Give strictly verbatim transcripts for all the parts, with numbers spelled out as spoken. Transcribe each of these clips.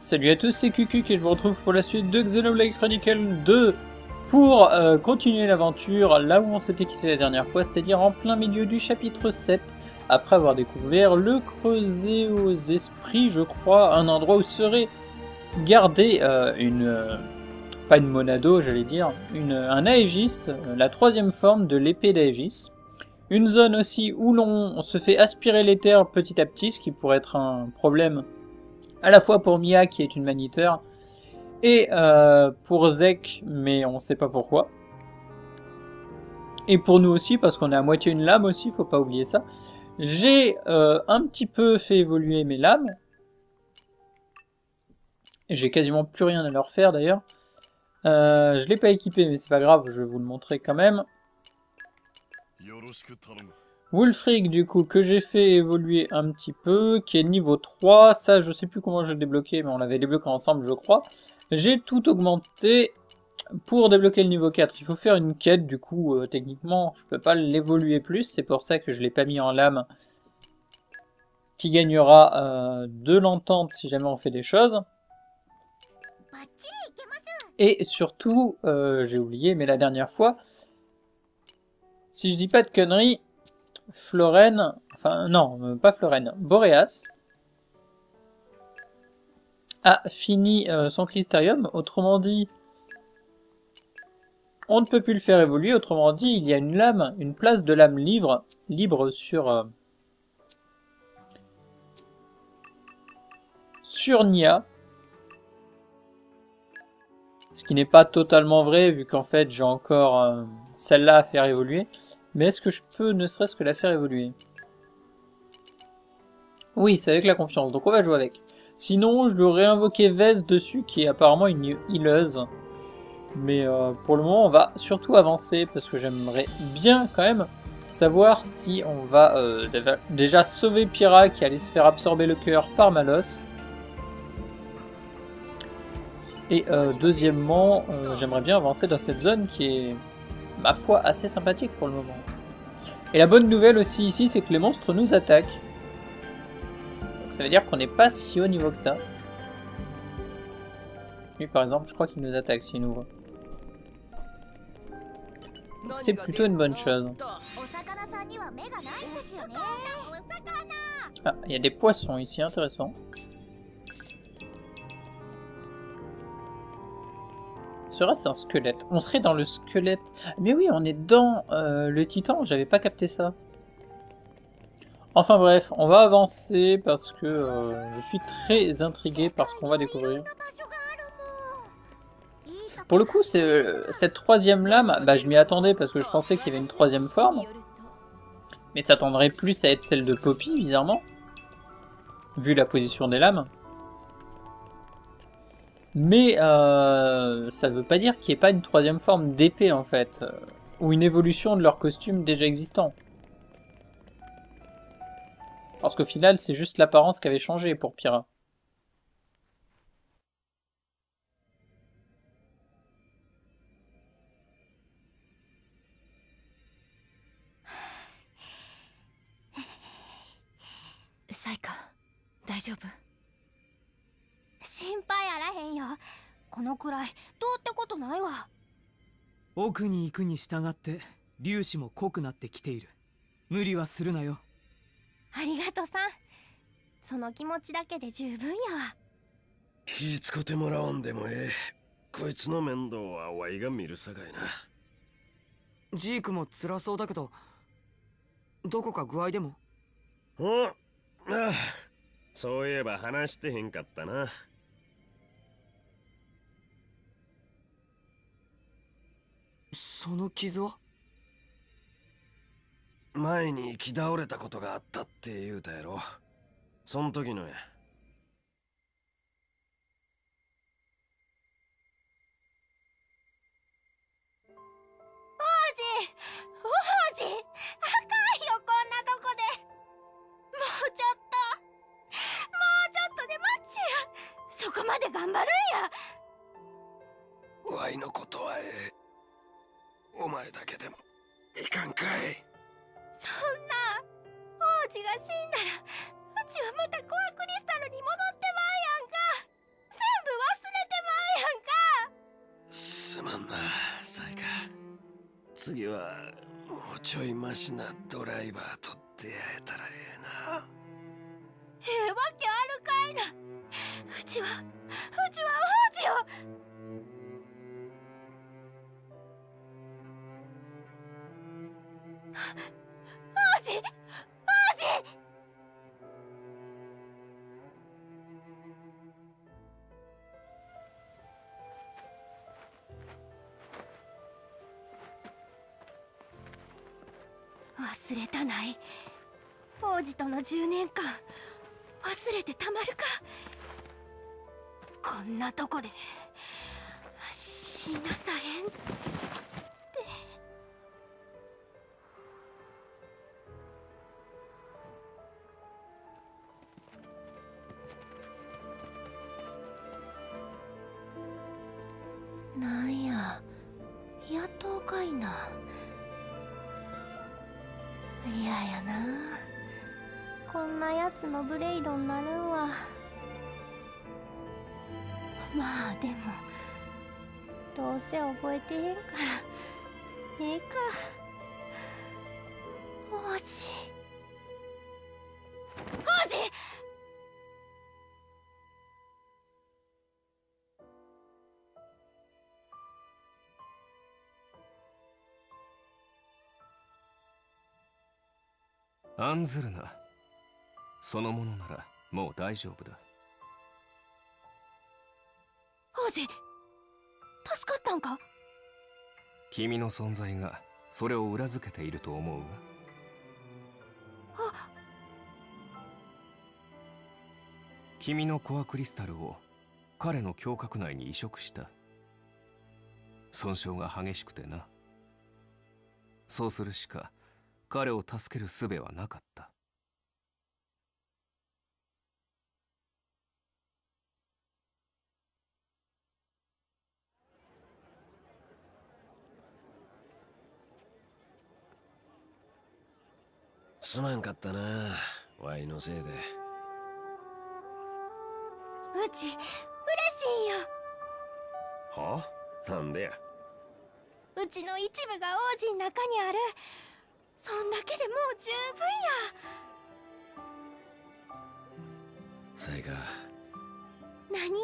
Salut à tous, c'est Cucuc et je vous retrouve pour la suite de Xenoblade Chronicle deux pour euh, continuer l'aventure là où on s'était quitté la dernière fois, c'est-à-dire en plein milieu du chapitre sept, après avoir découvert le creuset aux esprits, je crois, un endroit où serait gardé euh, une... Euh, pas une monado, j'allais dire, une, un Aegis, euh, la troisième forme de l'épée d'Aegis. Une zone aussi où l'on se fait aspirer l'éther petit à petit, ce qui pourrait être un problème à la fois pour Mia qui est une maniteur et euh, pour Zek, mais on sait pas pourquoi. Et pour nous aussi, parce qu'on est à moitié une lame aussi, faut pas oublier ça. J'ai euh, un petit peu fait évoluer mes lames. J'ai quasiment plus rien à leur faire d'ailleurs. Euh, je l'ai pas équipé, mais c'est pas grave, je vais vous le montrer quand même. Wulfric, du coup, que j'ai fait évoluer un petit peu, qui est niveau trois. Ça, je sais plus comment je l'ai débloqué, mais on l'avait débloqué ensemble, je crois. J'ai tout augmenté. Pour débloquer le niveau quatre, il faut faire une quête, du coup, euh, techniquement, je peux pas l'évoluer plus. C'est pour ça que je l'ai pas mis en lame. Qui gagnera euh, de l'entente si jamais on fait des choses. Et surtout, euh, j'ai oublié, mais la dernière fois, si je dis pas de conneries, Florène, enfin non, pas Florène, Boréas a fini euh, son Crystarium, autrement dit, on ne peut plus le faire évoluer, autrement dit, il y a une lame, une place de lame libre, libre sur, euh, sur Nia. Ce qui n'est pas totalement vrai, vu qu'en fait j'ai encore euh, celle-là à faire évoluer. Mais est-ce que je peux ne serait-ce que la faire évoluer? Oui, c'est avec la confiance, donc on va jouer avec. Sinon, je lui aurais invoqué Vez dessus, qui est apparemment une healeuse. Mais euh, pour le moment, on va surtout avancer, parce que j'aimerais bien quand même savoir si on va euh, déjà sauver Pyra, qui allait se faire absorber le cœur par Malos. Et euh, deuxièmement, euh, j'aimerais bien avancer dans cette zone qui est, ma foi, assez sympathique pour le moment. Et la bonne nouvelle aussi ici, c'est que les monstres nous attaquent. Donc ça veut dire qu'on n'est pas si haut niveau que ça. Lui par exemple, je crois qu'il nous attaque s'il nous voit. C'est plutôt une bonne chose. Ah, il y a des poissons ici, intéressant. Serait-ce un squelette? On serait dans le squelette. Mais oui, on est dans euh, le titan, j'avais pas capté ça. Enfin bref, on va avancer parce que euh, je suis très intrigué par ce qu'on va découvrir. Pour le coup, c'est euh, cette troisième lame, bah je m'y attendais parce que je pensais qu'il y avait une troisième forme. Mais ça tendrait plus à être celle de Poppy, bizarrement. Vu la position des lames. Mais euh, ça veut pas dire qu'il n'y ait pas une troisième forme d'épée en fait. Euh, ou une évolution de leur costume déjà existant. Parce qu'au final, c'est juste l'apparence qui avait changé pour Pyra. Saika, 大丈夫？心配あらへんよ。このくらいどうってことないわ。 奥に行くに従って粒子も濃くなってきている。無理はするなよ。 ありがとさん。その気持ちだけで十分やわ。 気使ってもらわんでもええ。こいつの面倒はワイが見るさかいな。 ジークも辛そうだけど、どこか具合でも？ おああ、そういえば話してへんかったな。 その傷は？ 前に行き倒れたことがあったって言うたやろ。そん時のや。 王子、王子、あかんよこんなとこで。もうちょっと、もうちょっとでマッチや。そこまで頑張るんや。 ワイのことはええ。お前だけでもいかんかい。 そんな、王子が死んだらうちはまたコアクリスタルに戻ってまうやんか。さ次はもうちょいマシなドライバーと出会えたらええな。 ええわけあるかいな。うちはうちは王子よ。王子王子。忘れたない。王子とのじゅうねんかん忘れてたまるか。こんなとこで死なさへんって。なんや、やっとかいな。嫌やな、こんなやつのブレイドになるんは。まあでもどうせ覚えてへんからええか。王子王子。 案ずるな。そのものならもう大丈夫だ。 王子助かったんか。 君の存在がそれを裏付けていると思うが。 あ、 君のコアクリスタルを彼の胸郭内に移植した。損傷が激しくてな。そうするしか彼を助ける術はなかった。 すまんかったな、ワイのせいで。 うち嬉しいよ。 はあ、なんでや。 うちの一部が王子の中にある。そんだけでもう十分や。 さいか。 何？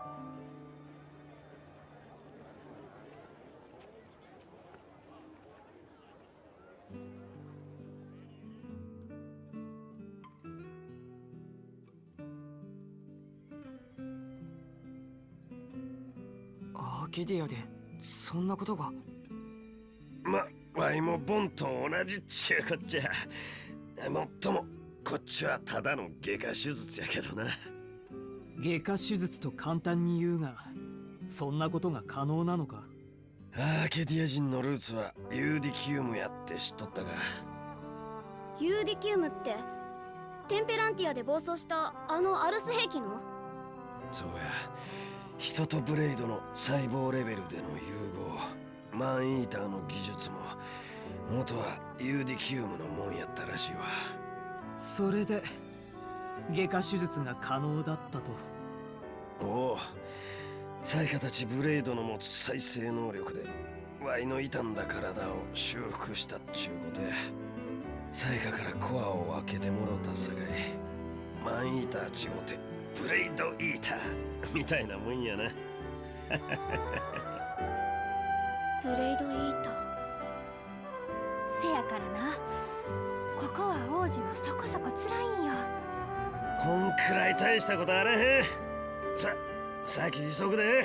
アーケディアでそんなことが。 ま、ワイもボンと同じっちゅうこっちゃ。もっともこっちはただの外科手術やけどな。 外科手術と簡単に言うが、そんなことが可能なのか。 アーケディア人のルーツはユーディキウムやって知っとったか。 ユーディキウムってテンペランティアで暴走したあのアルス兵器の。 そうや、人とブレイドの細胞レベルでの融合。マンイーターの技術も元はユーディキウムのもんやったらしいわ。 それで外科手術が可能だったと。 おお、サイカたちブレイドの持つ再生能力でワイの傷んだ体を修復したっちゅうことや。サイカからコアを分けてもろたさかい、マンイーターちごてブレイドイーターみたいなもんやな。 ブレイドイーター。 せやからな、ここは王子もそこそこ辛いんよ。 こんくらい大したことあれへん。さ、先急ぐで。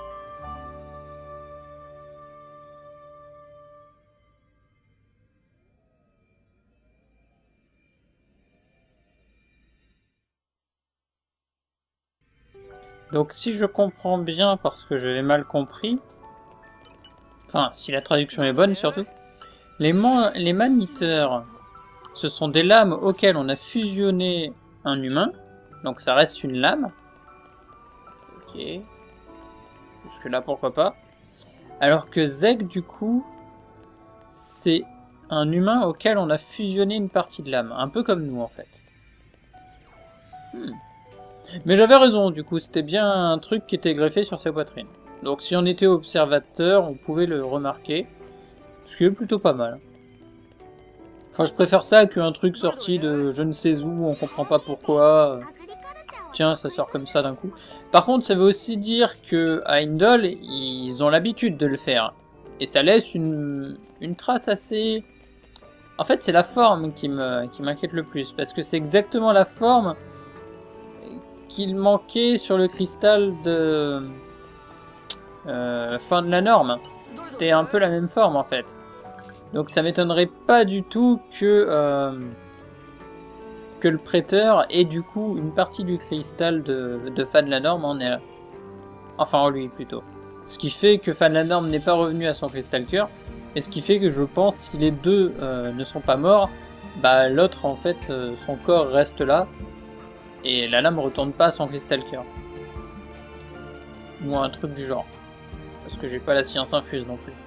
Donc si je comprends bien, parce que je l'ai mal compris, enfin si la traduction est bonne surtout, les, man les maniteurs, ce sont des lames auxquelles on a fusionné un humain, donc ça reste une lame. Ok, jusque là pourquoi pas. Alors que Zeg du coup, c'est un humain auquel on a fusionné une partie de l'âme, un peu comme nous en fait. Hmm. Mais j'avais raison, du coup, c'était bien un truc qui était greffé sur sa poitrine. Donc si on était observateur, on pouvait le remarquer. Ce qui est plutôt pas mal. Enfin, je préfère ça qu'un truc sorti de je ne sais où, on comprend pas pourquoi. Tiens, ça sort comme ça d'un coup. Par contre, ça veut aussi dire que à Indol, ils ont l'habitude de le faire. Et ça laisse une, une trace assez... En fait, c'est la forme qui me, qui m'inquiète le plus. Parce que c'est exactement la forme qu'il manquait sur le cristal de... Euh, fin de la norme. C'était un peu la même forme, en fait. Donc ça m'étonnerait pas du tout que... Euh, que le prêteur ait du coup une partie du cristal de, de Fan la Norme en est... Enfin en lui plutôt. Ce qui fait que Fan la Norme n'est pas revenu à son cristal cœur. Et ce qui fait que je pense si les deux euh, ne sont pas morts, bah l'autre en fait euh, son corps reste là. Et la lame retourne pas à son cristal cœur. Ou un truc du genre. Parce que j'ai pas la science infuse non plus.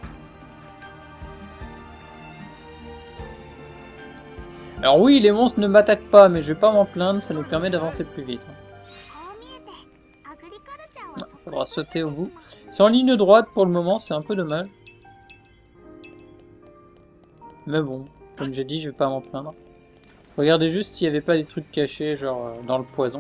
Alors oui, les monstres ne m'attaquent pas, mais je vais pas m'en plaindre, ça nous permet d'avancer plus vite. Il faudra sauter au bout. C'est en ligne droite pour le moment, c'est un peu dommage. Mais bon, comme j'ai dit, je vais pas m'en plaindre. Regardez juste s'il n'y avait pas des trucs cachés, genre euh, dans le poison.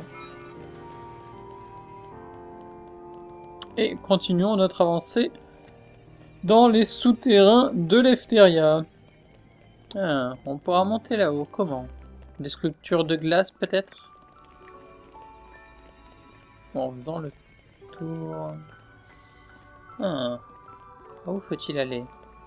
Et continuons notre avancée dans les souterrains de l'Efteria. Ah, on pourra monter là-haut, comment? Des sculptures de glace peut-être? En faisant le tour... Ah, où faut-il aller?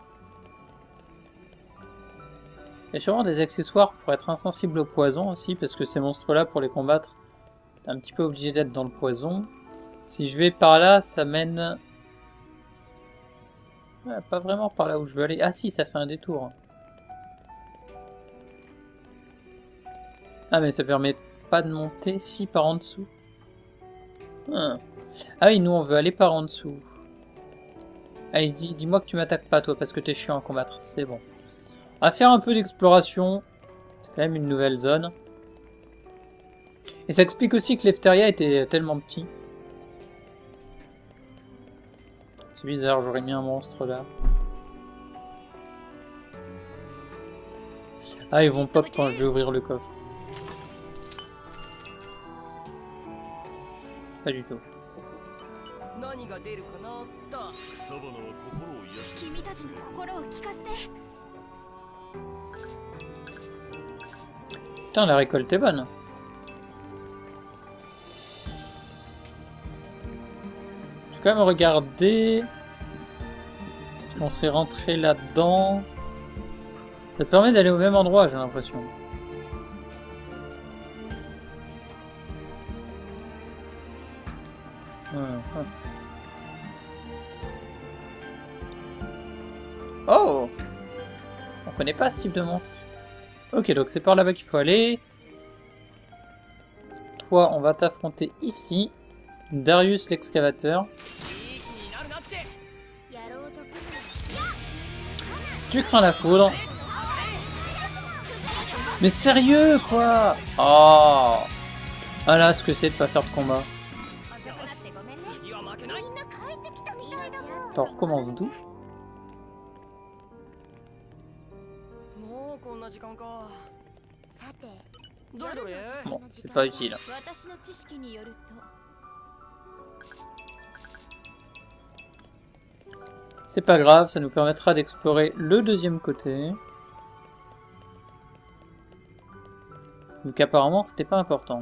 Il y a sûrement des accessoires pour être insensible au poison aussi, parce que ces monstres-là, pour les combattre, t'es un petit peu obligé d'être dans le poison. Si je vais par là, ça mène... Ah, pas vraiment par là où je veux aller. Ah si, ça fait un détour. Ah mais ça permet pas de monter, si par en dessous. Ah, ah oui, nous on veut aller par en dessous. Allez, dis, dis-moi que tu m'attaques pas toi, parce que t'es chiant à combattre, c'est bon. On va faire un peu d'exploration, c'est quand même une nouvelle zone. Et ça explique aussi que l'Efteria était tellement petit. C'est bizarre, j'aurais mis un monstre là. Ah, ils vont pop quand je vais ouvrir le coffre. Pas du tout. Putain, la récolte est bonne. Je vais quand même regarder. On s'est rentré là-dedans. Ça te permet d'aller au même endroit, j'ai l'impression. Oh! On connaît pas ce type de monstre. Ok, donc c'est par là-bas qu'il faut aller. Toi, on va t'affronter ici. Darius l'excavateur. Tu crains la foudre. Mais sérieux, quoi? Oh! Ah là, ce que c'est de pas faire de combat. Attends, on recommence d'où? Bon, c'est pas utile. C'est pas grave, ça nous permettra d'explorer le deuxième côté. Donc apparemment, c'était pas important.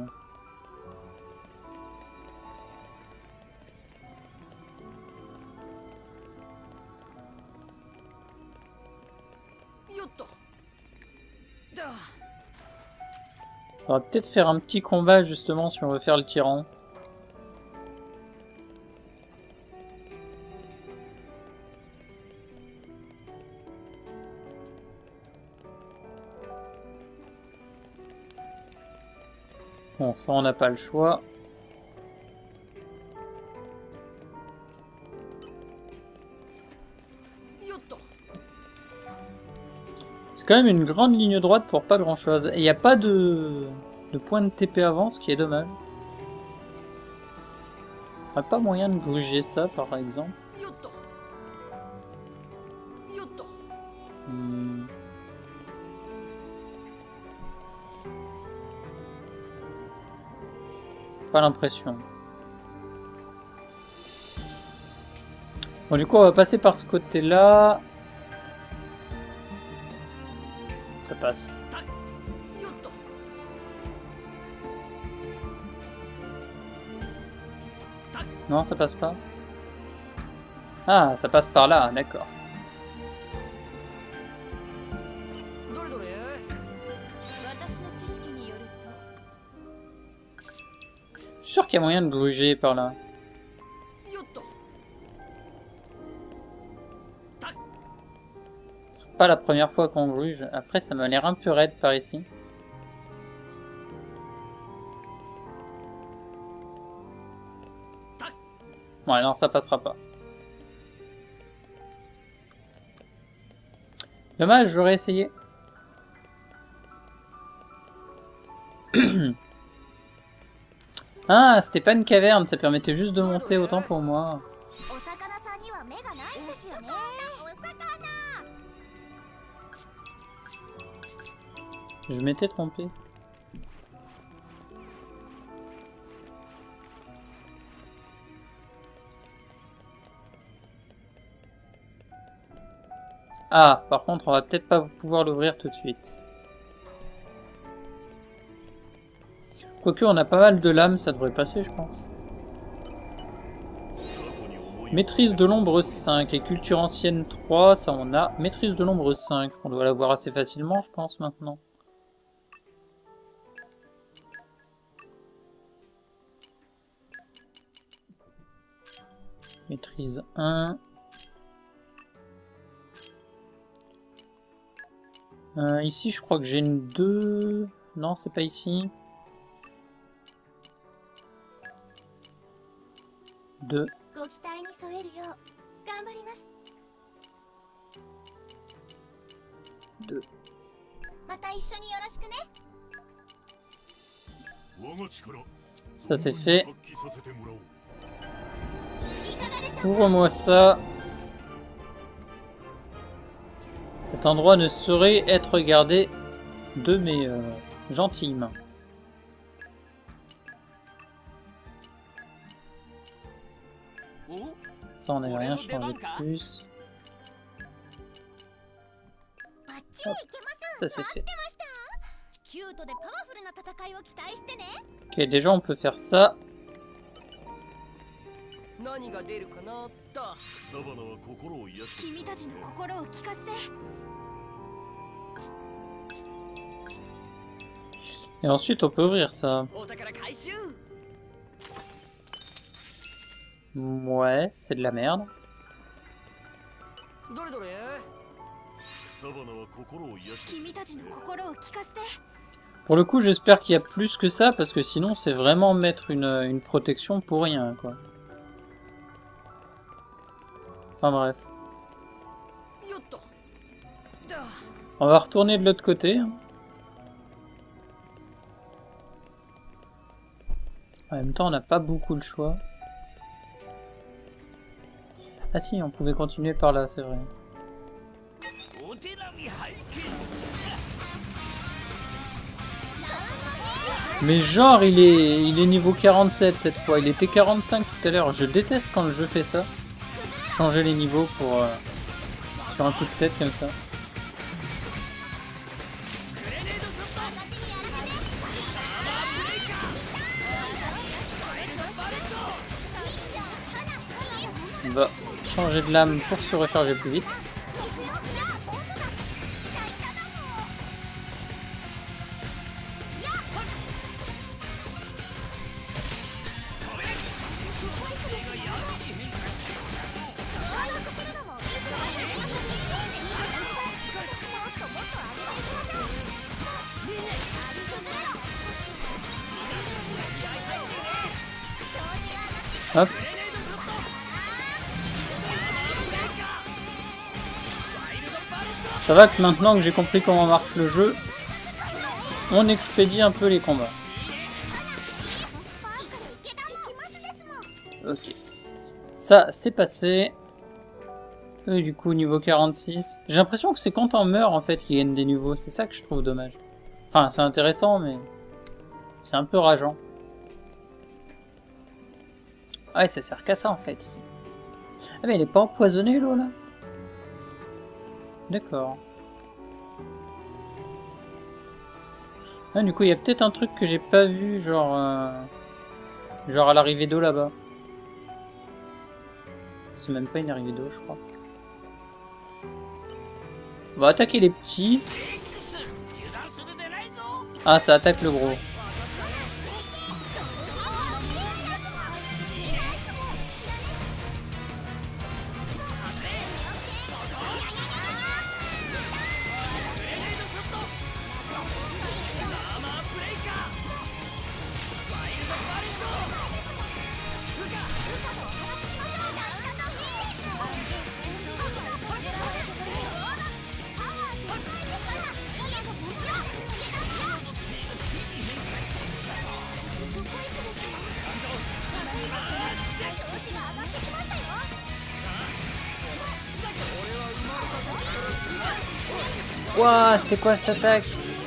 On va peut-être faire un petit combat justement si on veut faire le tyran. Bon, ça on n'a pas le choix. C'est quand même une grande ligne droite pour pas grand chose. Et il n'y a pas de... de point de T P avant, ce qui est dommage. Il n'y a pas moyen de bouger ça par exemple. Hmm. Pas l'impression. Bon, du coup, on va passer par ce côté-là. Ça passe. Non, ça passe pas. Ah, ça passe par là, d'accord. Je suis sûr qu'il y a moyen de gruger par là. C'est pas la première fois qu'on gruge. Après, ça m'a l'air un peu raide par ici. Ouais, non, ça passera pas. Dommage, j'aurais essayé. Ah, c'était pas une caverne, ça permettait juste de monter, autant pour moi. Je m'étais trompé. Ah, par contre, on va peut-être pas pouvoir l'ouvrir tout de suite. Quoique, on a pas mal de lames, ça devrait passer, je pense. Maîtrise de l'ombre cinq et culture ancienne trois, ça on a. Maîtrise de l'ombre cinq, on doit l'avoir assez facilement, je pense, maintenant. Maîtrise un. Euh, ici, je crois que j'ai une deux. Non, c'est pas ici. deux. deux. Ça c'est fait. Ouvre-moi ça. Cet endroit ne saurait être gardé de mes euh, gentilles mains. Ça, on n'a rien changé de plus. Hop, ça c'est fait. Ok, déjà on peut faire ça. Et ensuite on peut ouvrir ça. Ouais, c'est de la merde. Pour le coup, j'espère qu'il y a plus que ça, parce que sinon c'est vraiment mettre une, une protection pour rien, quoi. Enfin bref. On va retourner de l'autre côté. En même temps, on n'a pas beaucoup le choix. Ah si, on pouvait continuer par là, c'est vrai. Mais genre, il est, il est niveau quarante-sept cette fois. Il était quarante-cinq tout à l'heure. Je déteste quand le jeu fait ça. Changer les niveaux pour euh, sur un coup de tête comme ça. On va changer de lame pour se recharger plus vite. Hop. Ça va que maintenant que j'ai compris comment marche le jeu, on expédie un peu les combats. Ok. Ça, c'est passé. Et du coup, niveau quarante-six. J'ai l'impression que c'est quand on meurt, en fait, qu'il gagne des niveaux. C'est ça que je trouve dommage. Enfin, c'est intéressant, mais... c'est un peu rageant. Ouais, ça sert qu'à ça, en fait, ici. Ah, mais elle est pas empoisonnée, l'eau, là? D'accord. Ah, du coup, il y a peut-être un truc que j'ai pas vu, genre... Euh... Genre à l'arrivée d'eau, là-bas. C'est même pas une arrivée d'eau, je crois. On va attaquer les petits. Ah, ça attaque le gros. Ouah, c'était quoi cette attaque?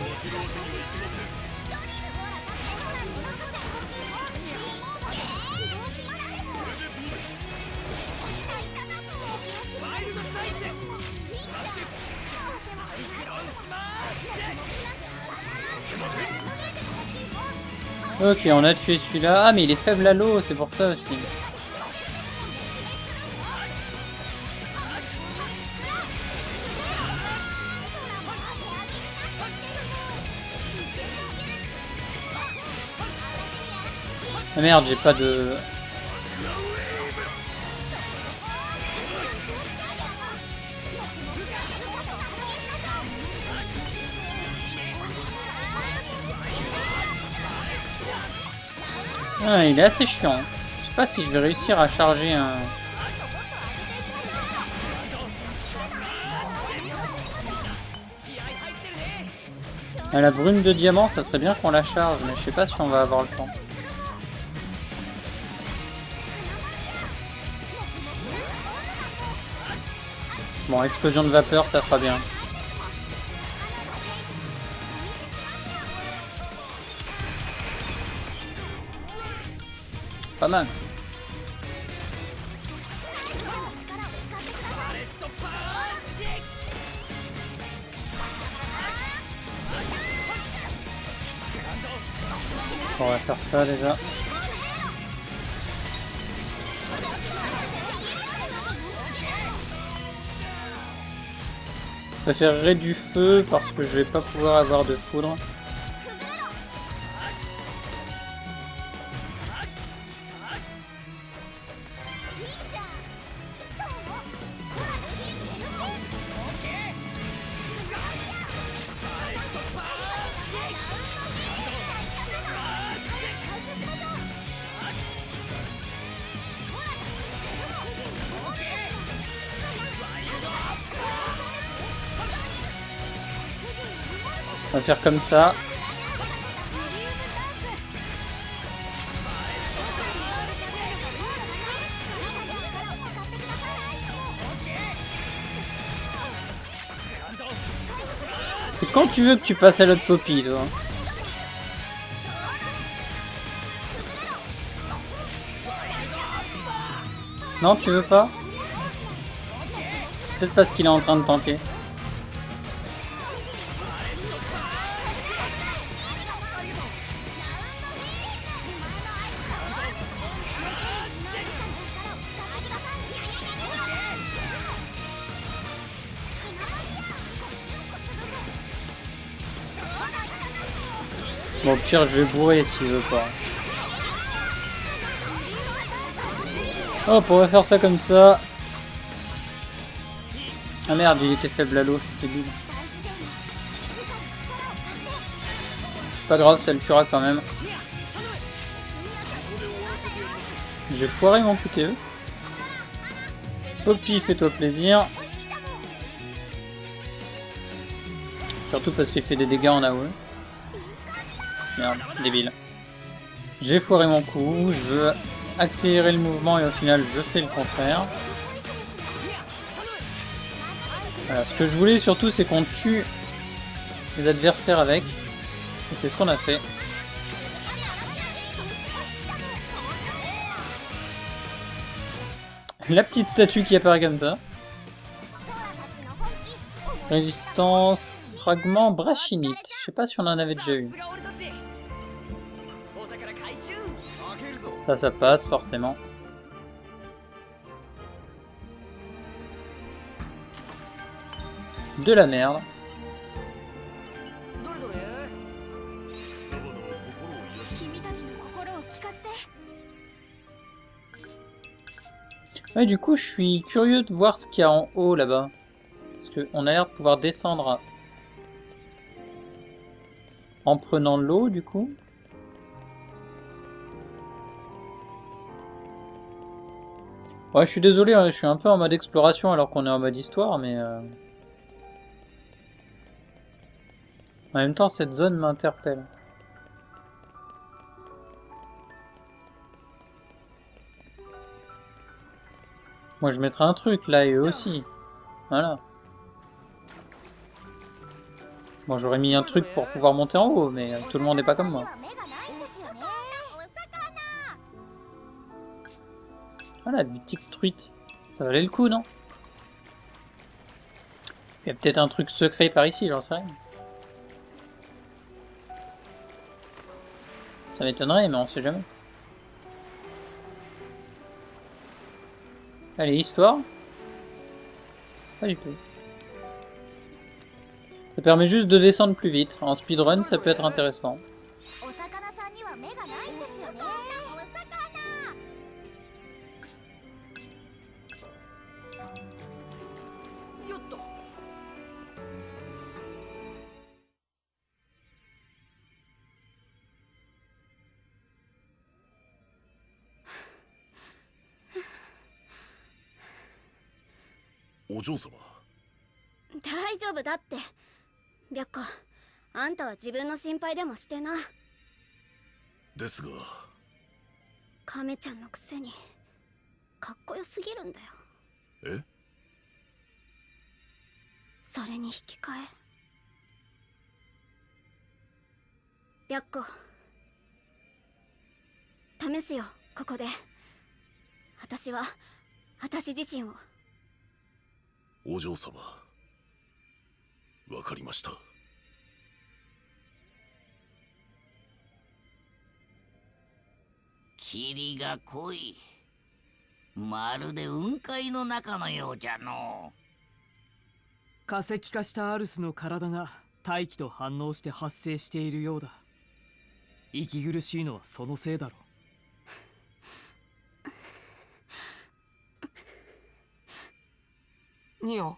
Ok, on a tué celui-là. Ah, mais il est faible à l'eau, c'est pour ça aussi. Ah merde, j'ai pas de... Ah, il est assez chiant. Je sais pas si je vais réussir à charger un... Ah, la brume de diamant, ça serait bien qu'on la charge, mais je sais pas si on va avoir le temps. Bon, explosion de vapeur, ça fera bien. Pas mal. On va faire ça déjà. Je préférerais du feu parce que je vais pas pouvoir avoir de foudre. On va faire comme ça. C'est quand tu veux que tu passes à l'autre Poppy, toi. Non, tu veux pas? Peut-être parce qu'il est en train de tanker. Bon, au pire, je vais bourrer s'il veut pas. Hop, on va faire ça comme ça. Ah merde, il était faible à l'eau, je suis débile. Pas grave, ça le tuera quand même. J'ai foiré mon Q T E. Poppy, fais-toi plaisir. Surtout parce qu'il fait des dégâts en A O E. Merde, débile. J'ai foiré mon coup, je veux accélérer le mouvement et au final je fais le contraire. Voilà, ce que je voulais surtout, c'est qu'on tue les adversaires avec. Et c'est ce qu'on a fait. La petite statue qui apparaît comme ça. Résistance, fragment brachinite. Je sais pas si on en avait déjà eu. Ça, ça passe forcément. De la merde. Ouais, du coup, je suis curieux de voir ce qu'il y a en haut là-bas. Parce qu'on a l'air de pouvoir descendre en prenant l'eau, du coup. Ouais, je suis désolé, hein, je suis un peu en mode exploration alors qu'on est en mode histoire, mais... Euh... En même temps, cette zone m'interpelle. Moi, je mettrai un truc, là, et eux aussi. Voilà. Bon, j'aurais mis un truc pour pouvoir monter en haut, mais tout le monde n'est pas comme moi. Voilà, une petite truite. Ça valait le coup, non? Il y a peut-être un truc secret par ici, j'en sais rien. Ça m'étonnerait, mais on sait jamais. Allez, histoire. Pas du tout. Ça permet juste de descendre plus vite. En speedrun, ça peut être intéressant. 大丈夫だって白子、あんたは自分の心配でもしてな。 ですが亀ちゃんのくせにかっこよすぎるんだよ。 え？ それに引き換え白子、試すよここで。私は私自身を。 お嬢様、わかりました。 霧が濃い。まるで雲海の中のようじゃの。 化石化したアルスの体が大気と反応して発生しているようだ。息苦しいのはそのせいだろう。 ニオ、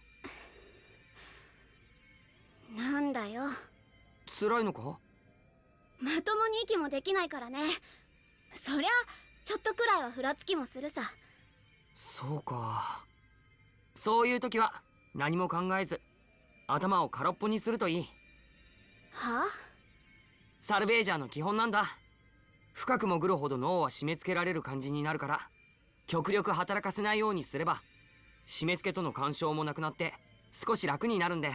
なんだよ、 辛いのか？ まともに息もできないからね。そりゃちょっとくらいはふらつきもするさ。 そうか。そういう時は何も考えず頭を空っぽにするといい。 はあ？ サルベージャーの基本なんだ。深く潜るほど脳は締め付けられる感じになるから、極力働かせないようにすれば締め付けとの干渉もなくなって少し楽になるんだよ。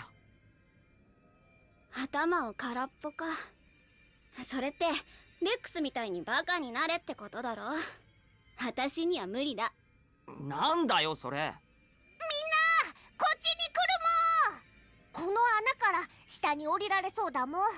頭を空っぽか。それってレックスみたいにバカになれってことだろ。私には無理だ。 なんだよそれ。みんなこっちに来るもん。この穴から下に降りられそうだもん。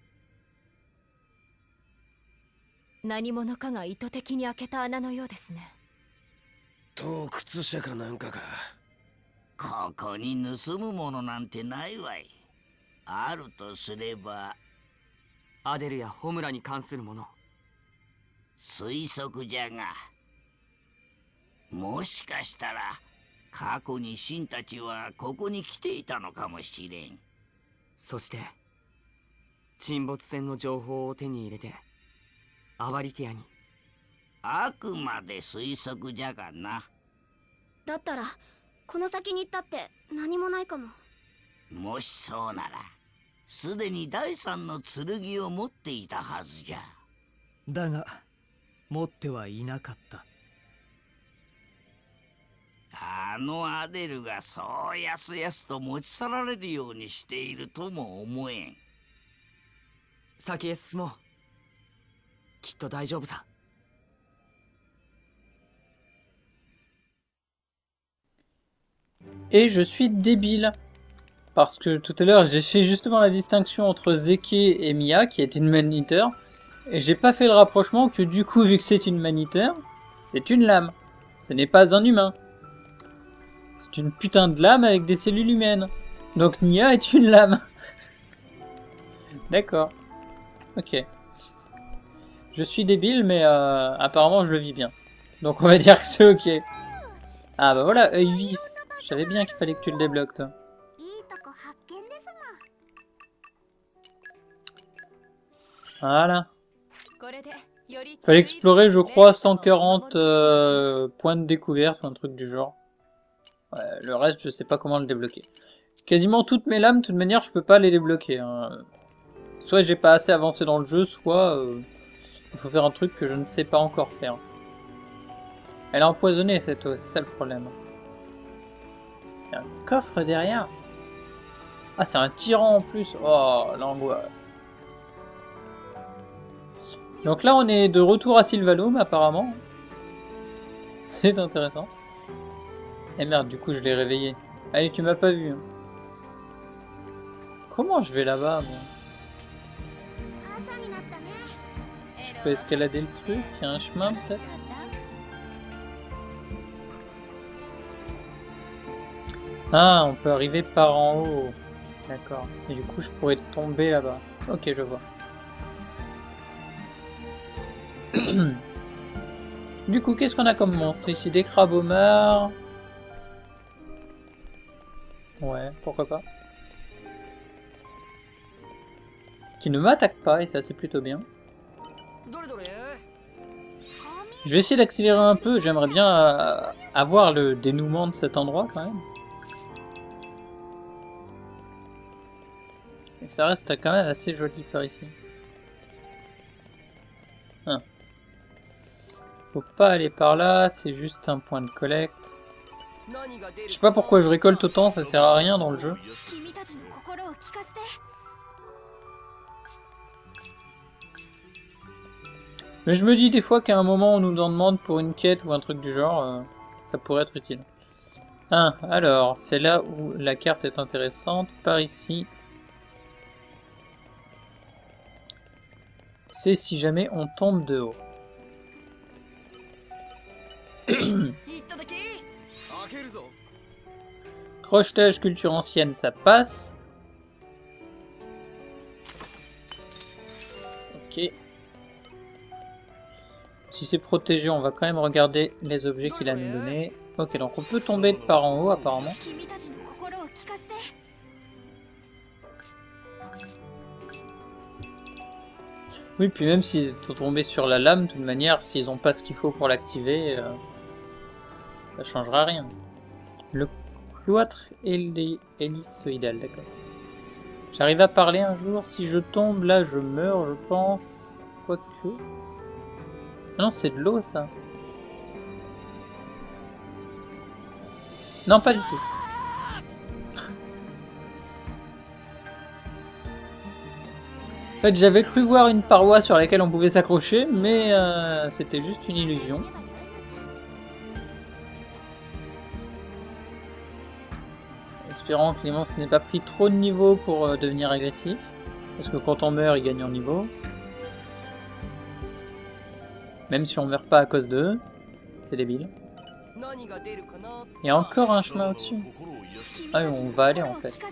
何者かが意図的に開けた穴のようですね。 洞窟者かなんかか。 ここに盗むものなんてないわい。あるとすればアデルやホムラに関するもの。 推測じゃが、もしかしたら過去に神たちはここに来ていたのかもしれん。 そして沈没船の情報を手に入れてアバリティアに。 あくまで推測じゃがな。 だったらこの先に行ったって何もないかも。 もしそうならすでに第三の剣を持っていたはずじゃ。 だが持ってはいなかった。 ああのアデルがそうやすやすと持ち去られるようにしているとも思えん。 先へ進もう。きっと大丈夫さ。 Et je suis débile. Parce que tout à l'heure, j'ai fait justement la distinction entre Zeke et Mia, qui est une Maniter. Et j'ai pas fait le rapprochement que du coup, vu que c'est une Maniter, c'est une lame. Ce n'est pas un humain. C'est une putain de lame avec des cellules humaines. Donc Mia est une lame. D'accord. Ok. Je suis débile, mais euh, apparemment je le vis bien. Donc on va dire que c'est ok. Ah bah voilà, œil vif. Je savais bien qu'il fallait que tu le débloques, toi. Voilà. Fallait explorer, je crois, cent quarante euh, points de découverte ou un truc du genre. Ouais, le reste, je sais pas comment le débloquer. Quasiment toutes mes lames, de toute manière, je peux pas les débloquer. Hein. Soit j'ai pas assez avancé dans le jeu, soit euh, il faut faire un truc que je ne sais pas encore faire. Elle est empoisonnée, cette eau, c'est ça le problème. Il y a un coffre derrière. Ah, c'est un tyran en plus. Oh, l'angoisse. Donc là, on est de retour à Sylvalum, apparemment. C'est intéressant. Et merde, du coup, je l'ai réveillé. Allez, tu m'as pas vu. Comment je vais là-bas, moi? Je peux escalader le truc? Il y a un chemin, peut-être? Ah, on peut arriver par en haut. D'accord. Et du coup, je pourrais tomber là-bas. Ok, je vois. Du coup, qu'est-ce qu'on a comme monstre ici? Des crabes homards. Ouais, pourquoi pas. Qui ne m'attaque pas, et ça c'est plutôt bien. Je vais essayer d'accélérer un peu, j'aimerais bien euh, avoir le dénouement de cet endroit quand même. Et ça reste quand même assez joli par ici. Hein. Faut pas aller par là, c'est juste un point de collecte. Je sais pas pourquoi je récolte autant, ça sert à rien dans le jeu. Mais je me dis des fois qu'à un moment on nous en demande pour une quête ou un truc du genre, euh, ça pourrait être utile. Ah, alors, c'est là où la carte est intéressante, par ici. C'est si jamais on tombe de haut. Crochetage culture ancienne, ça passe. Ok. Si c'est protégé, on va quand même regarder les objets qu'il a nous donnés. Ok, donc on peut tomber de par en haut apparemment. Oui, puis même s'ils étaient tombés sur la lame, de toute manière, s'ils n'ont pas ce qu'il faut pour l'activer, euh, ça changera rien. Le cloître hélicoïdal, d'accord. J'arrive à parler un jour, si je tombe là, je meurs, je pense. Quoique... Ah non, c'est de l'eau, ça. Non, pas du tout. En fait, j'avais cru voir une paroi sur laquelle on pouvait s'accrocher, mais euh, c'était juste une illusion. Espérons que les monstres n'aient pas pris trop de niveau pour euh, devenir agressifs. Parce que quand on meurt, ils gagnent en niveau. Même si on meurt pas à cause d'eux. C'est débile. Il y a encore un chemin au-dessus. Ah oui, on va aller en fait.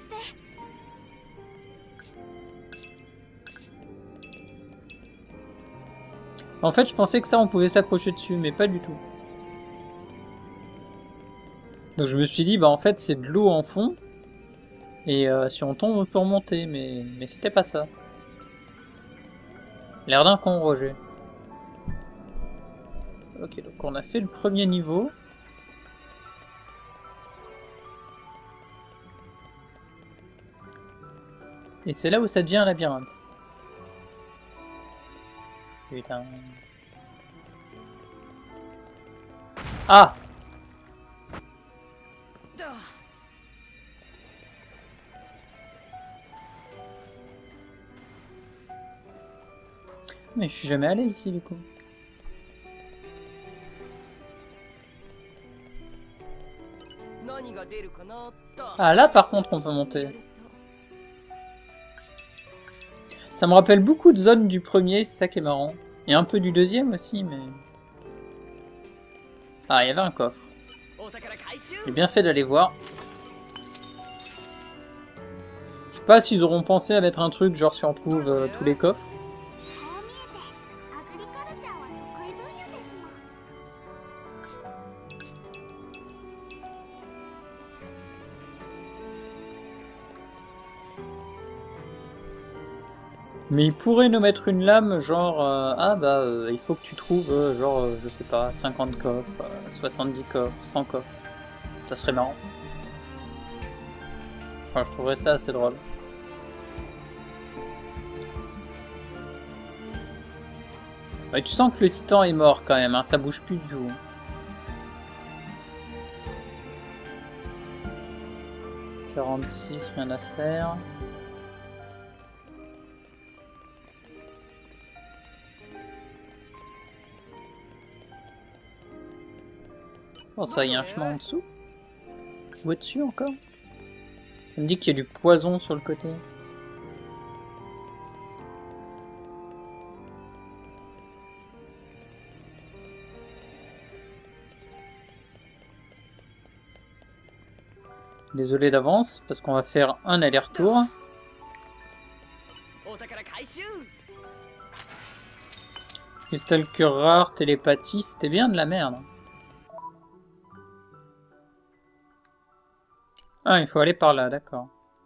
En fait, je pensais que ça, on pouvait s'accrocher dessus, mais pas du tout. Donc je me suis dit, bah en fait, c'est de l'eau en fond. Et euh, si on tombe, on peut remonter, mais, mais c'était pas ça. L'air d'un con, Roger. Ok, donc on a fait le premier niveau. Et c'est là où ça devient un labyrinthe. Putain. Mais je suis jamais allé ici du coup. Ah là par contre on peut monter. Ça me rappelle beaucoup de zones du premier, c'est ça qui est marrant. Et un peu du deuxième aussi, mais... Ah, il y avait un coffre. J'ai bien fait d'aller voir. Je sais pas s'ils auront pensé à mettre un truc, genre si on trouve euh, tous les coffres. Mais ils pourraient nous mettre une lame, genre, euh, ah bah, euh, il faut que tu trouves, euh, genre, euh, je sais pas, cinquante coffres, euh, soixante-dix coffres, cent coffres. Ça serait marrant. Enfin, je trouverais ça assez drôle. Ouais, tu sens que le titan est mort quand même, hein, ça bouge plus du tout. quarante-six, rien à faire. Oh ça, il y a un chemin en dessous. Ou au-dessus encore. Ça me dit qu'il y a du poison sur le côté. Désolé d'avance, parce qu'on va faire un aller-retour. Cristal cœur rare, télépathie, c'était bien de la merde. Ah, il faut aller par là, d'accord.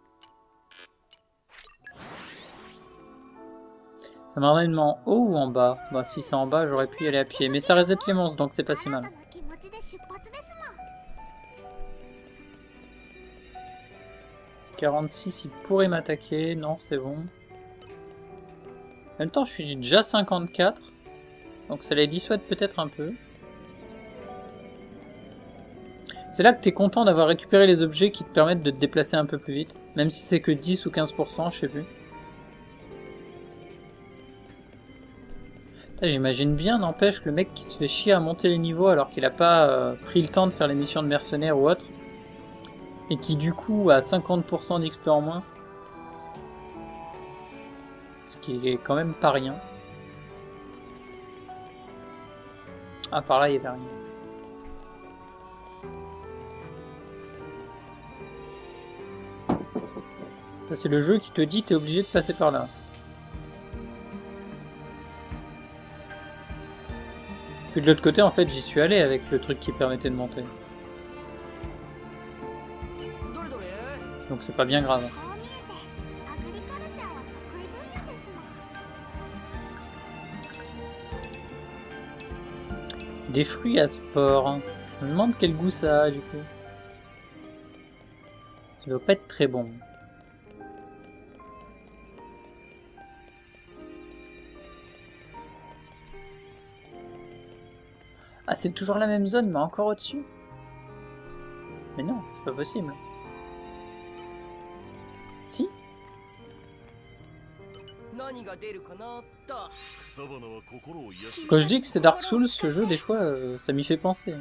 Ça m'emmène en haut ou en bas? Bah si c'est en bas, j'aurais pu y aller à pied. Mais ça reset les monstres, donc c'est pas si mal. quarante-six, il pourrait m'attaquer. Non, c'est bon. En même temps, je suis déjà cinquante-quatre. Donc ça les dissuade peut-être un peu. C'est là que tu es content d'avoir récupéré les objets qui te permettent de te déplacer un peu plus vite. Même si c'est que dix ou quinze pour cent, je sais plus. J'imagine bien, n'empêche, le mec qui se fait chier à monter les niveaux alors qu'il a pas euh, pris le temps de faire les missions de mercenaires ou autre. Et qui du coup a cinquante pour cent d'X P en moins. Ce qui est quand même pas rien. Ah, par là il y avait rien. Ça c'est le jeu qui te dit t'es obligé de passer par là. Puis de l'autre côté en fait j'y suis allé avec le truc qui permettait de monter. Donc c'est pas bien grave. Des fruits à sport. Je me demande quel goût ça a du coup. Ça doit pas être très bon. Ah, c'est toujours la même zone, mais encore au-dessus? Mais non, c'est pas possible. Si? Quand je dis que c'est Dark Souls, ce jeu, des fois, euh, ça m'y fait penser.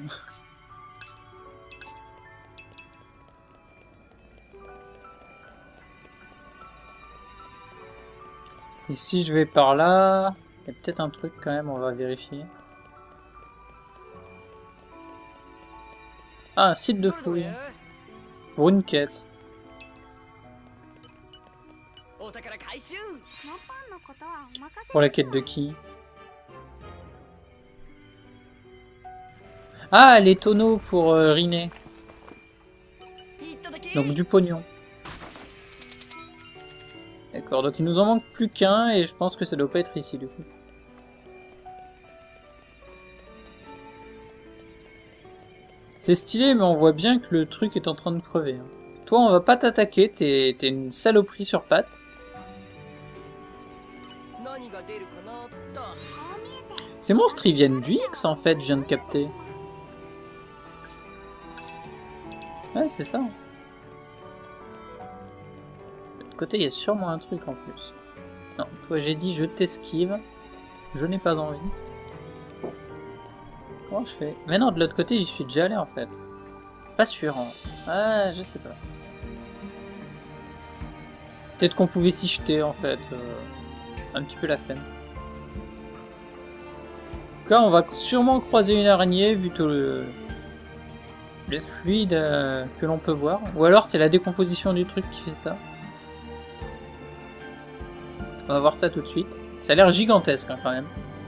Et si je vais par là, il y a peut-être un truc quand même, on va vérifier. Ah, un site de fouille. Pour une quête. Pour la quête de qui? Ah, les tonneaux pour euh, Riné. Donc du pognon. D'accord, donc il nous en manque plus qu'un et je pense que ça doit pas être ici du coup. C'est stylé, mais on voit bien que le truc est en train de crever. Toi, on va pas t'attaquer, t'es t'es une saloperie sur pattes. Ces monstres, ils viennent du X en fait, je viens de capter. Ouais, c'est ça. De l'autre côté, il y a sûrement un truc en plus. Non, toi j'ai dit je t'esquive. Je n'ai pas envie. Comment je fais? Mais non, de l'autre côté, j'y suis déjà allé en fait. Pas sûr. Hein. Ah, je sais pas. Peut-être qu'on pouvait s'y jeter en fait. Euh, un petit peu la flemme. En tout cas, on va sûrement croiser une araignée vu tout le, le fluide euh, que l'on peut voir. Ou alors c'est la décomposition du truc qui fait ça. On va voir ça tout de suite. Ça a l'air gigantesque hein, quand même.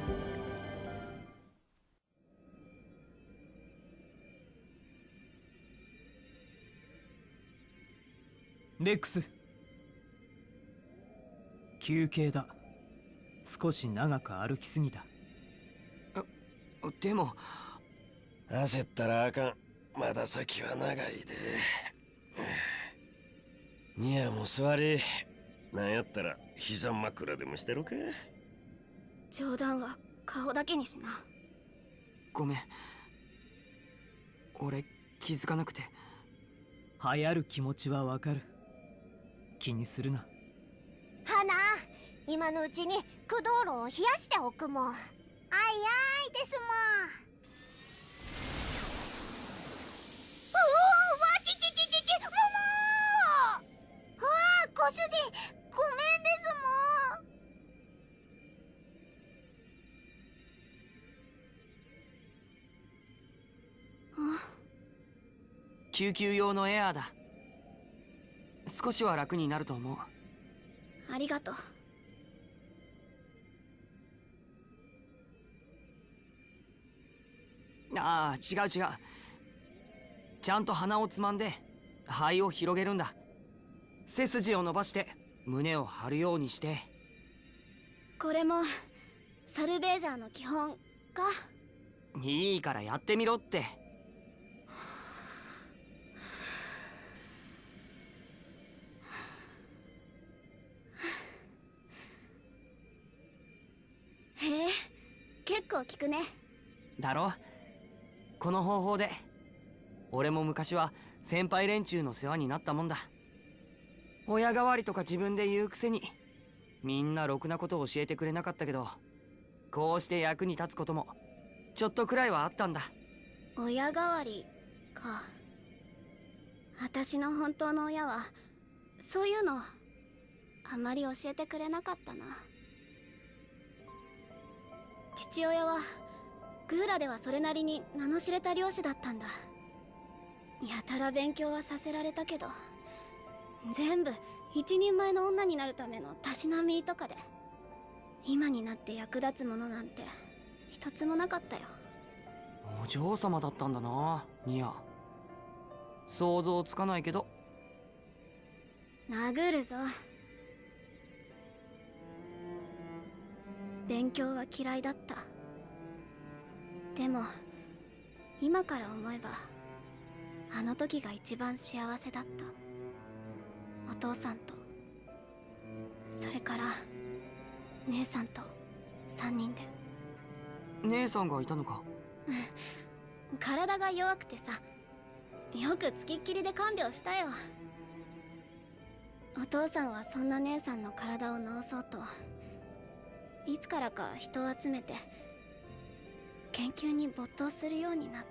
Rex 休憩だ。少し長く歩きすぎた。 でも焦ったらあかん。まだ先は長いで。ニアも座り。なんやったら膝枕でもしてるか。 冗談は顔だけにしな。 ごめん。俺気づかなくて。 流行る気持ちはわかる。気にするな。 花、今のうちに駆動炉を冷やしておくもん。あいあいですもん。うおー、わちちちちち、ももー。ああ、ご主人、ごめんですもん。 救急用のエアーだ。少しは楽になると思う。 ありがとう。 ああ、違う違う。ちゃんと鼻をつまんで肺を広げるんだ。背筋を伸ばして胸を張るようにして。 これもサルベージャーの基本か。 いいからやってみろって。 へえ、結構効くね。 だろ。この方法で俺も昔は先輩連中の世話になったもんだ。親代わりとか自分で言うくせにみんなろくなことを教えてくれなかったけど、こうして役に立つこともちょっとくらいはあったんだ。 親代わりか。私の本当の親はそういうのあまり教えてくれなかったな。父親はグーラではそれなりに名の知れた漁師だったんだ。やたら勉強はさせられたけど、全部一人前の女になるためのたしなみとかで、今になって役立つものなんて一つもなかったよ。 お嬢様だったんだな、ニア。想像つかないけど。 殴るぞ。勉強は嫌いだった。でも今から思えばあの時が一番幸せだった。お父さんと、それから姉さんとさんにんで。 姉さんがいたのか。 体が弱くてさ、よくつきっきりで看病したよ。お父さんはそんな姉さんの体を治そうと、いつからか人を集めて研究に没頭するようになって、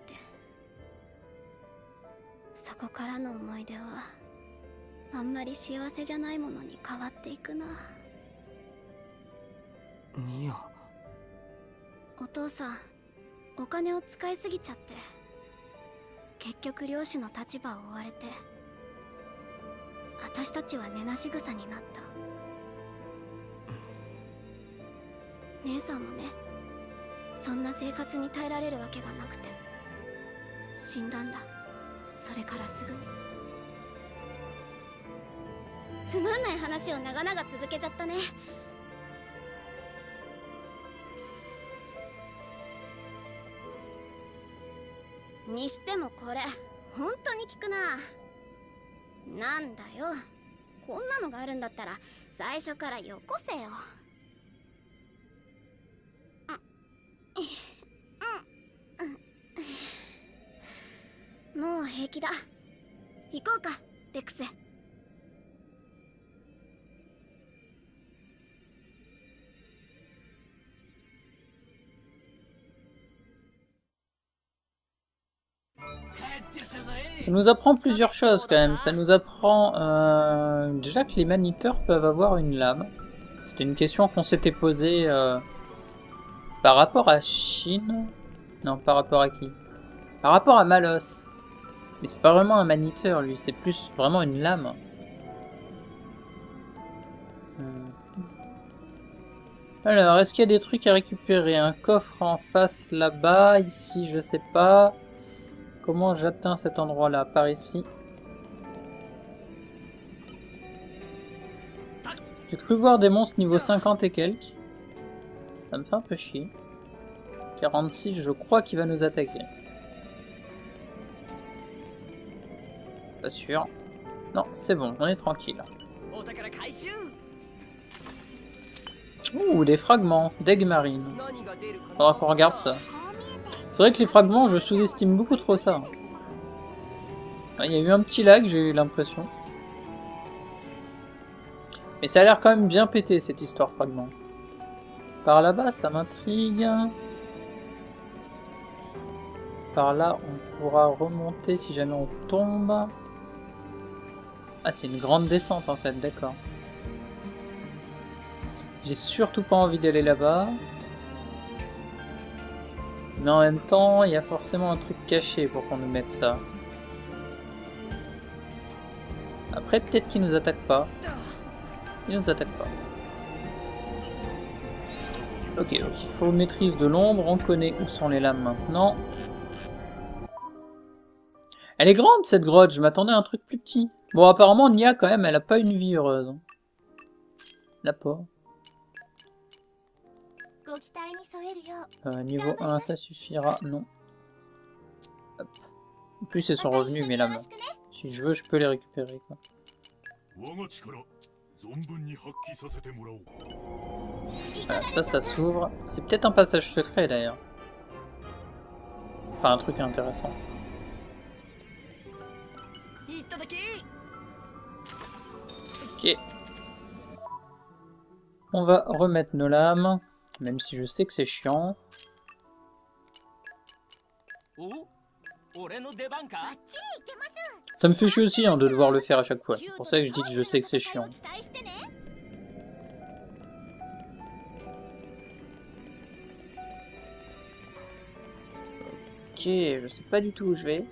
そこからの思い出はあんまり幸せじゃないものに変わっていくな。 ニア。 お父さん、お金を使いすぎちゃって、結局領主の立場を追われて、私たちは根なし草になった。姉さんもね、そんな生活に耐えられるわけがなくて死んだんだ。それからすぐに。つまんない話を長々続けちゃったね。にしてもこれ本当に効くな。なんだよ、こんなのがあるんだったら最初からよこせよ。もう平気だ。行こうか、レックス。 Ça nous apprend plusieurs choses quand même. Ça nous apprend euh, déjà que les maniteurs peuvent avoir une lame. C'était une question qu'on s'était posée euh, par rapport à Chine. Non, par rapport à qui? Par rapport à Malos. Mais c'est pas vraiment un maniteur lui, c'est plus vraiment une lame. Hmm. Alors, est-ce qu'il y a des trucs à récupérer? Un coffre en face là-bas, ici je sais pas. Comment j'atteins cet endroit-là? Par ici. J'ai cru voir des monstres niveau cinquante et quelques. Ça me fait un peu chier. quarante-six, je crois qu'il va nous attaquer. Pas sûr. Non, c'est bon, on est tranquille. Ouh, des fragments d'aigle marine. Faudra qu'on regarde ça. C'est vrai que les fragments, je sous-estime beaucoup trop ça. Il y a eu un petit lag, j'ai eu l'impression. Mais ça a l'air quand même bien pété, cette histoire fragment. Par là-bas, ça m'intrigue. Par là, on pourra remonter si jamais on tombe. Ah, c'est une grande descente en fait, d'accord. J'ai surtout pas envie d'aller là-bas. Mais en même temps, il y a forcément un truc caché pour qu'on nous mette ça. Après, peut-être qu'il nous attaque pas. Il nous attaque pas. Ok, donc il faut maîtrise de l'ombre. On connaît où sont les lames maintenant. Elle est grande cette grotte, je m'attendais à un truc plus petit. Bon, apparemment, Nia, quand même, elle a pas une vie heureuse. Elle a pas. Euh, niveau un, ça suffira. Non. Hop. En plus, c'est son revenu, mais là, si je veux, je peux les récupérer, quoi. Voilà, ça, ça s'ouvre. C'est peut-être un passage secret, d'ailleurs. Enfin, un truc intéressant. Ok. On va remettre nos lames. Même si je sais que c'est chiant. Ça me fait chier aussi hein, de devoir le faire à chaque fois. C'est pour ça que je dis que je sais que c'est chiant. Ok, je sais pas du tout où je vais.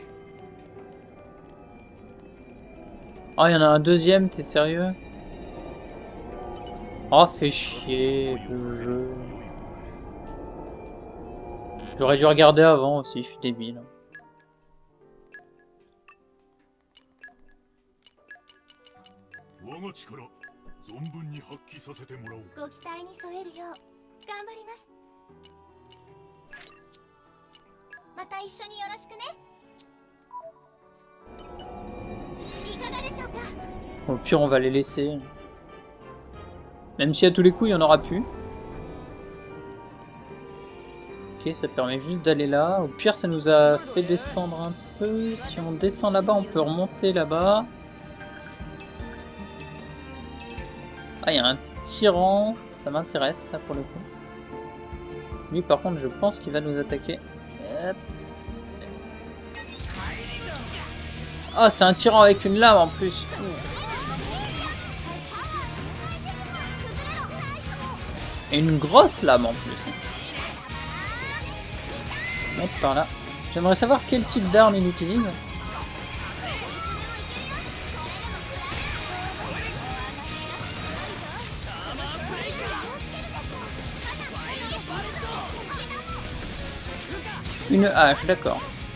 Oh, il y en a un deuxième, t'es sérieux? Oh, fait chier, le jeu. J'aurais dû regarder avant aussi, je suis débile. Au pire, on va les laisser. Même si à tous les coups, il y en aura plus. Ok, ça permet juste d'aller là. Au pire, ça nous a fait descendre un peu. Si on descend là-bas, on peut remonter là-bas. Ah, il y a un tyran. Ça m'intéresse, ça, pour le coup. Lui, par contre, je pense qu'il va nous attaquer. Hop. Ah, c'est un tyran avec une lame en plus. Et une grosse lame en plus. Hop, par là. J'aimerais savoir quel type d'arme il utilise. Une hache, d'accord.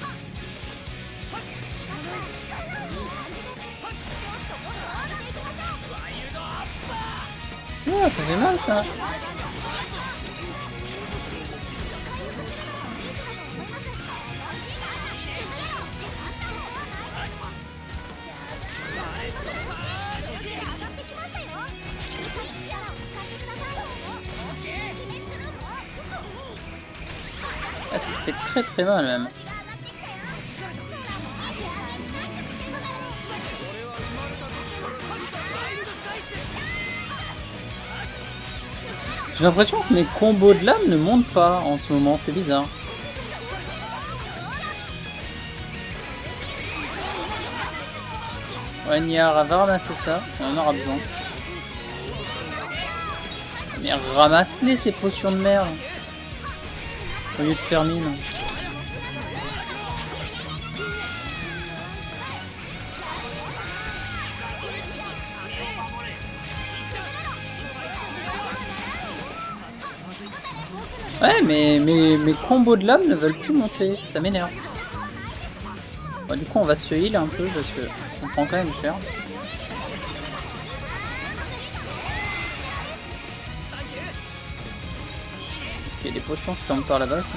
Oh, ça fait mal ça. Ah, ça fait très très mal même. J'ai l'impression que mes combos de lame ne montent pas en ce moment, c'est bizarre. Ouais, Niara va ramasser ça, on en aura besoin. Mais ramasse-les ces potions de merde au lieu de faire mine. Ouais, mais mes, mes combos de lame ne veulent plus monter, ça m'énerve. Bon, du coup, on va se heal un peu parce que on prend quand même cher. Il y a des potions qui tombent par là-bas.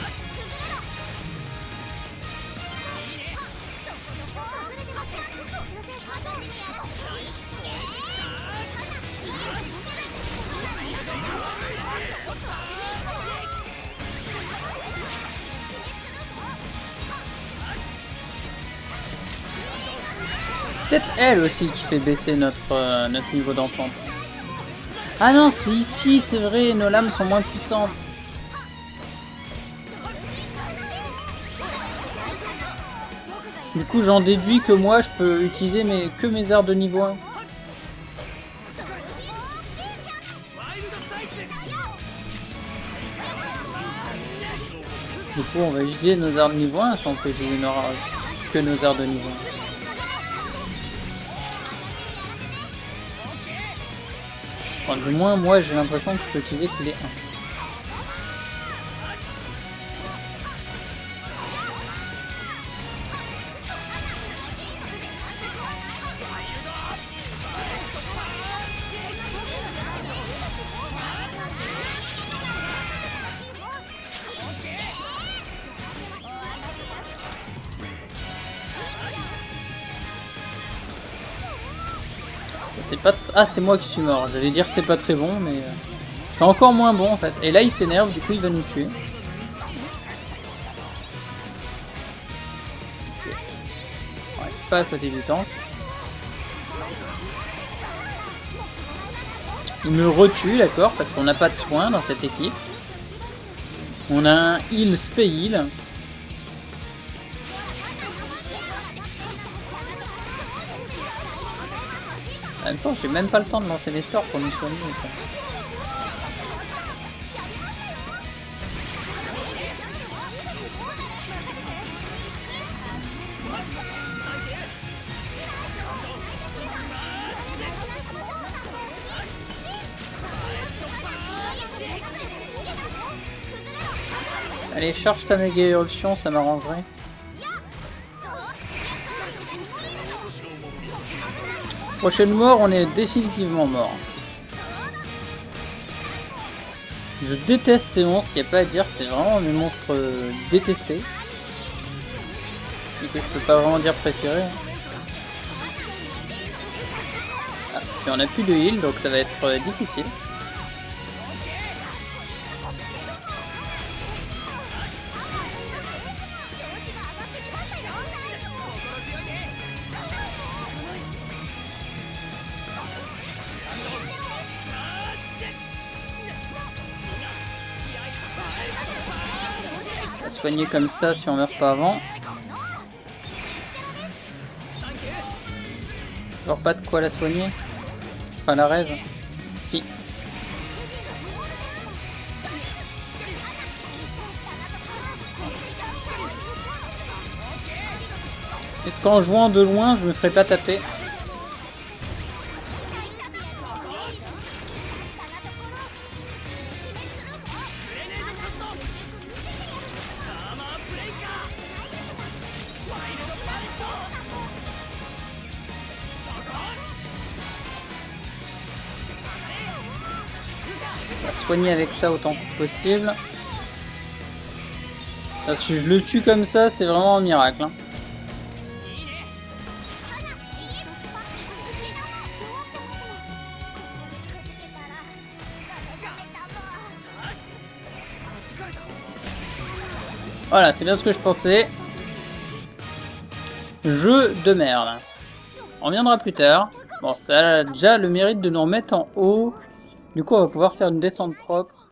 Peut-être elle aussi qui fait baisser notre, euh, notre niveau d'entente. Ah non, c'est ici, c'est vrai, nos lames sont moins puissantes. Du coup, j'en déduis que moi, je peux utiliser mes, que mes arts de niveau un. Du coup, on va utiliser nos arts de niveau un si on peut utiliser nos, que nos arts de niveau un. Enfin, du moins, moi, j'ai l'impression que je peux utiliser tous les un. C'est pas... Ah, c'est moi qui suis mort. J'allais dire c'est pas très bon, mais... C'est encore moins bon, en fait. Et là, il s'énerve, du coup, il va nous tuer. Okay. On reste pas à côté du tank. Il me retue, d'accord, parce qu'on n'a pas de soins dans cette équipe. On a un heal spé heal. En même temps, j'ai même pas le temps de lancer les sorts pour nous soigner. Quoi. Allez, charge ta méga éruption, ça m'arrangerait. Prochaine mort, on est définitivement mort. Je déteste ces monstres, il n'y a pas à dire, c'est vraiment mes monstres détestés. Et que je peux pas vraiment dire préféré. Ah, puis on a plus de heal, donc ça va être euh, difficile. Soigner comme ça si on meurt pas avant. Genre pas de quoi la soigner. Enfin la rêve. Si. Et qu'en jouant de loin, je me ferai pas taper. Soigner avec ça autant que possible. Parce que si je le tue comme ça, c'est vraiment un miracle. Hein. Voilà, c'est bien ce que je pensais. Jeu de merde. On reviendra plus tard. Bon, ça a déjà le mérite de nous remettre en haut. Du coup, on va pouvoir faire une descente propre.